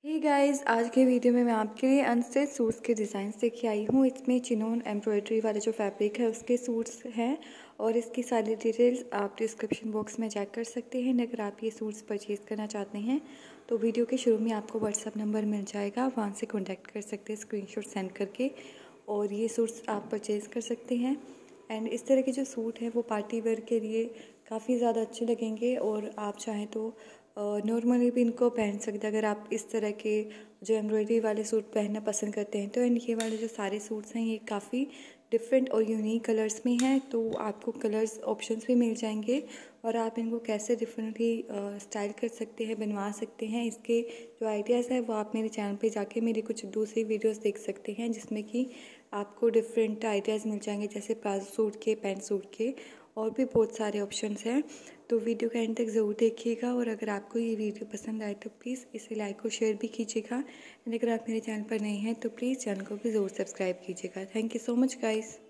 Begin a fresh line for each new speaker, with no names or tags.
Hey guys, आज के video में मैं आपके लिए अनस्टिच सूट्स के डिज़ाइन लेके आई हूँ। इसमें चिनोन एम्ब्रॉयडरी वाले जो फैब्रिक है उसके सूट्स हैं और इसकी सारी डिटेल्स आप डिस्क्रिप्शन बॉक्स में चेक कर सकते हैं। अगर आप ये सूट्स परचेज़ करना चाहते हैं तो वीडियो के शुरू में आपको व्हाट्सअप नंबर मिल जाएगा, वहाँ से कॉन्टैक्ट कर सकते हैं स्क्रीनशॉट सेंड करके और ये सूट्स आप परचेज़ कर सकते हैं। एंड इस तरह के जो सूट हैं वो पार्टी वेयर के लिए काफ़ी ज़्यादा अच्छे लगेंगे और आप चाहें तो नॉर्मली भी इनको पहन सकते हैं। अगर आप इस तरह के जो एम्ब्रॉयडरी वाले सूट पहनना पसंद करते हैं तो एंड ये वाले जो सारे सूट्स हैं ये काफ़ी डिफरेंट और यूनिक कलर्स में हैं, तो आपको कलर्स ऑप्शंस भी मिल जाएंगे और आप इनको कैसे डिफरेंटली स्टाइल कर सकते हैं, बनवा सकते हैं। इसके जो आइडियाज़ है वो आप मेरे चैनल पे जाके मेरी कुछ दूसरी वीडियोस देख सकते हैं जिसमें कि आपको डिफरेंट आइडियाज़ मिल जाएंगे, जैसे प्लाजो सूट के, पैंट सूट के और भी बहुत सारे ऑप्शंस हैं। तो वीडियो का एंड तक ज़रूर देखिएगा और अगर आपको ये वीडियो पसंद आए तो प्लीज़ इसे लाइक और शेयर भी कीजिएगा। एंड अगर आप मेरे चैनल पर नए हैं तो प्लीज़ चैनल को भी ज़रूर सब्सक्राइब कीजिएगा। Thank you so much guys.